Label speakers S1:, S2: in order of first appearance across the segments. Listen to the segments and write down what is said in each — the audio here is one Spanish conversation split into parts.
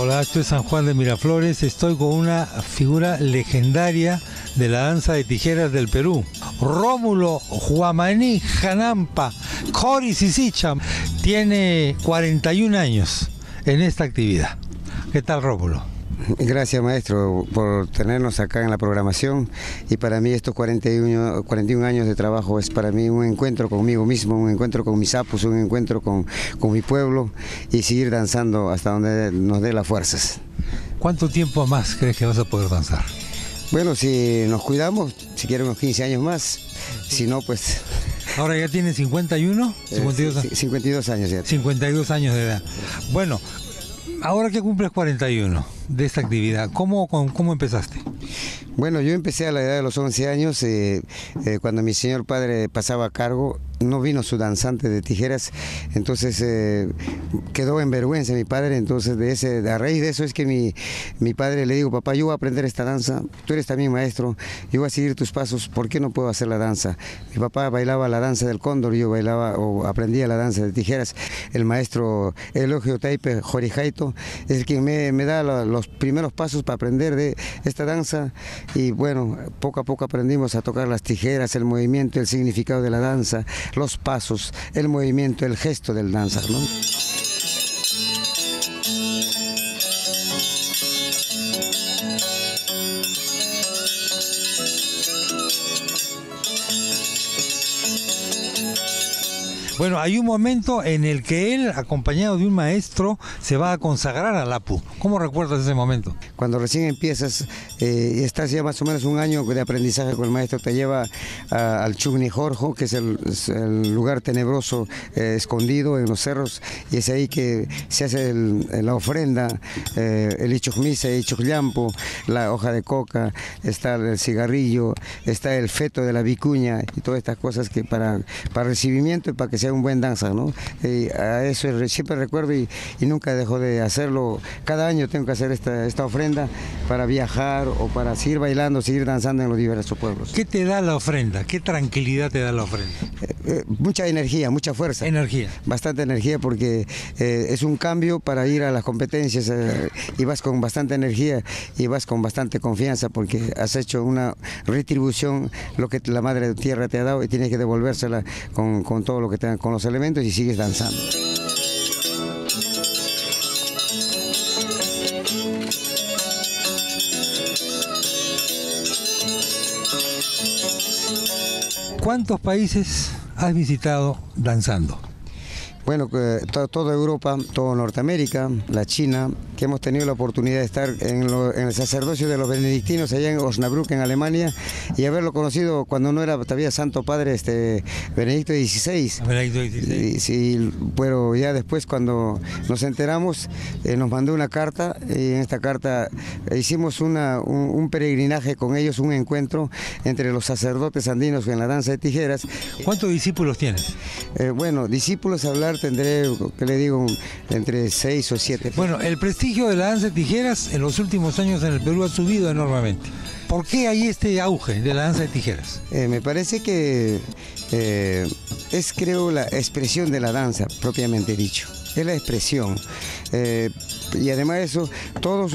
S1: Hola, esto es San Juan de Miraflores. Estoy con una figura legendaria de la danza de tijeras del Perú. Rómulo Huamaní Janampa Cori Sisicha tiene 41 años en esta actividad. ¿Qué tal, Rómulo?
S2: Gracias, maestro, por tenernos acá en la programación, y para mí estos 41 años de trabajo es para mí un encuentro conmigo mismo, un encuentro con mis apus, un encuentro con mi pueblo, y seguir danzando hasta donde nos dé las fuerzas.
S1: ¿Cuánto tiempo más crees que vas a poder danzar?
S2: Bueno, si nos cuidamos, si quieren unos 15 años más, si no, pues...
S1: Ahora ya tienes 51,
S2: 52 años ya.
S1: 52 años de edad. Bueno, ahora que cumples 41 de esta actividad, ¿cómo empezaste?
S2: Bueno, yo empecé a la edad de los 11 años, cuando mi señor padre pasaba a cargo. No vino su danzante de tijeras, entonces quedó en vergüenza mi padre. Entonces a raíz de eso es que mi padre le digo: papá, yo voy a aprender esta danza, tú eres también maestro, yo voy a seguir tus pasos, ¿por qué no puedo hacer la danza? Mi papá bailaba la danza del cóndor, yo bailaba o aprendía la danza de tijeras. El maestro Elogio Taipe Jorijaito es quien me da los primeros pasos para aprender de esta danza, y bueno, poco a poco aprendimos a tocar las tijeras, el movimiento, el significado de la danza, los pasos, el movimiento, el gesto del danza, ¿no?
S1: Bueno, hay un momento en el que él, acompañado de un maestro, se va a consagrar al APU. ¿Cómo recuerdas ese momento?
S2: Cuando recién empiezas, estás ya más o menos un año de aprendizaje con el maestro, te lleva al Chugni Jorjo, que es el lugar tenebroso, escondido en los cerros, y es ahí que se hace la ofrenda, el ichujmisa, el ichujllampo, la hoja de coca, está el cigarrillo, está el feto de la vicuña, y todas estas cosas que para recibimiento y para que sea un buen danza, ¿no? A eso siempre recuerdo, y nunca dejo de hacerlo. Cada año tengo que hacer esta ofrenda para viajar o para seguir bailando, seguir danzando en los diversos pueblos.
S1: ¿Qué te da la ofrenda? ¿Qué tranquilidad te da la ofrenda?
S2: Mucha energía, mucha fuerza.
S1: Energía.
S2: Bastante energía, porque es un cambio para ir a las competencias, y vas con bastante energía y vas con bastante confianza, porque has hecho una retribución, lo que la Madre Tierra te ha dado, y tienes que devolvérsela con todo lo que te dan, con los elementos, y sigues danzando.
S1: ¿Cuántos países has visitado danzando?
S2: Bueno, toda Europa, toda Norteamérica, la China, que hemos tenido la oportunidad de estar en el sacerdocio de los benedictinos allá en Osnabrück, en Alemania, y haberlo conocido cuando no era todavía Santo Padre Benedicto XVI.
S1: Benedicto XVI.
S2: Sí, pero ya después, cuando nos enteramos, nos mandó una carta, y en esta carta hicimos un peregrinaje con ellos, un encuentro entre los sacerdotes andinos en la danza de tijeras.
S1: ¿Cuántos discípulos tienes?
S2: Bueno, discípulos tendré, que le digo, entre 6 o 7.
S1: Bueno, el prestigio de la danza de tijeras en los últimos años en el Perú ha subido enormemente. ¿Por qué hay este auge de la danza de tijeras?
S2: Me parece que es, creo, la expresión de la danza, propiamente dicho. Es la expresión. Y además de eso, todos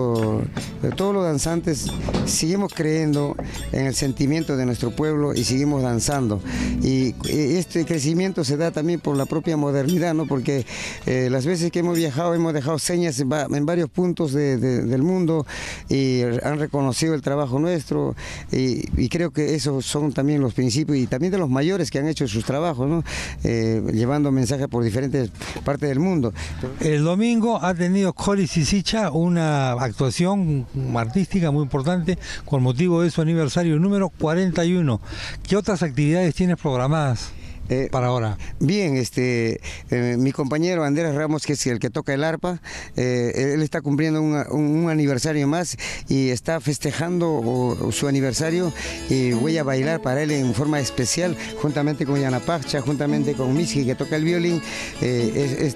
S2: los danzantes seguimos creyendo en el sentimiento de nuestro pueblo y seguimos danzando. Y este crecimiento se da también por la propia modernidad, ¿no? Porque las veces que hemos viajado hemos dejado señas en varios puntos del mundo, y han reconocido el trabajo nuestro, y creo que esos son también los principios, y también de los mayores que han hecho sus trabajos, ¿no? Llevando mensajes por diferentes partes del mundo.
S1: El domingo ha tenido Cori Sisicha una actuación artística muy importante con motivo de su aniversario número 41. ¿Qué otras actividades tienes programadas para ahora?
S2: Bien, mi compañero Andrés Ramos, que es el que toca el arpa, él está cumpliendo un aniversario más, y está festejando su aniversario, y voy a bailar para él en forma especial, juntamente con Yana Pacha, juntamente con Miski, que toca el violín. El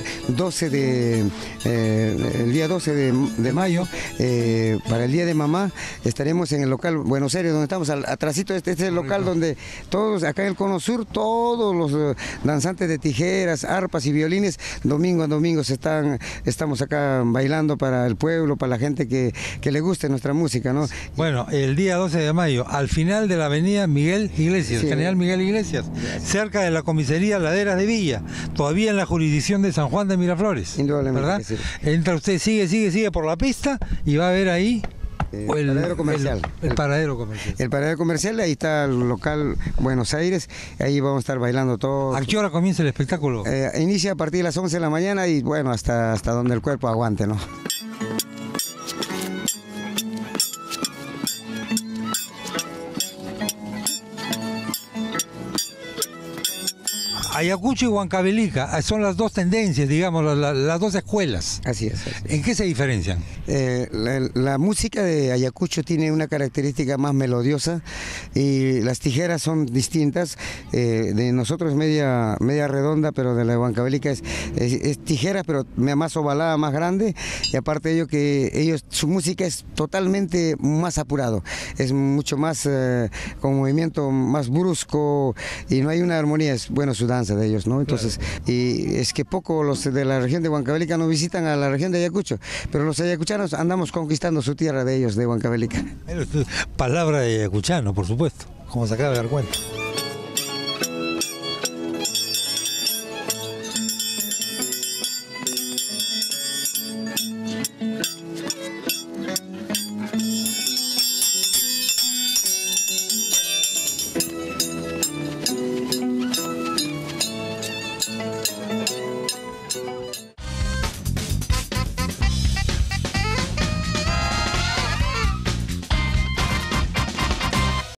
S2: día 12 de mayo, para el Día de Mamá, estaremos en el local Buenos Aires, donde estamos atrasito. Este es el local donde todos, acá en el Cono Sur, todos todos los danzantes de tijeras, arpas y violines, domingo a domingo estamos acá bailando para el pueblo, para la gente que le guste nuestra música, ¿no?
S1: Bueno, el día 12 de mayo, al final de la avenida Miguel Iglesias,
S2: Sí.
S1: General Miguel Iglesias, cerca de la comisaría Laderas de Villa, todavía en la jurisdicción de San Juan de Miraflores,
S2: Indudablemente
S1: ¿verdad?
S2: que sí.
S1: Entra usted, sigue por la pista y va a ver ahí
S2: El paradero comercial.
S1: El paradero comercial.
S2: El paradero comercial, ahí está el local Buenos Aires, ahí vamos a estar bailando todos.
S1: ¿A qué hora comienza el espectáculo?
S2: Inicia a partir de las 11 de la mañana y bueno, hasta donde el cuerpo aguante, ¿no?
S1: Ayacucho y Huancavelica son las dos tendencias, digamos, las dos escuelas.
S2: Así es.
S1: ¿En qué se diferencian?
S2: La música de Ayacucho tiene una característica más melodiosa y las tijeras son distintas. De nosotros es media redonda, pero de la de Huancavelica es tijeras, pero más ovalada, más grande. Y aparte de ello, su música es totalmente más apurado, es mucho más con movimiento más brusco y no hay una armonía, es bueno su danza de ellos, ¿no? Entonces, claro. Y es que poco los de la región de Huancavelica no visitan a la región de Ayacucho, pero los ayacuchanos andamos conquistando su tierra de ellos, de Huancavelica.
S1: Palabra de ayacuchano, por supuesto, como se acaba de dar cuenta.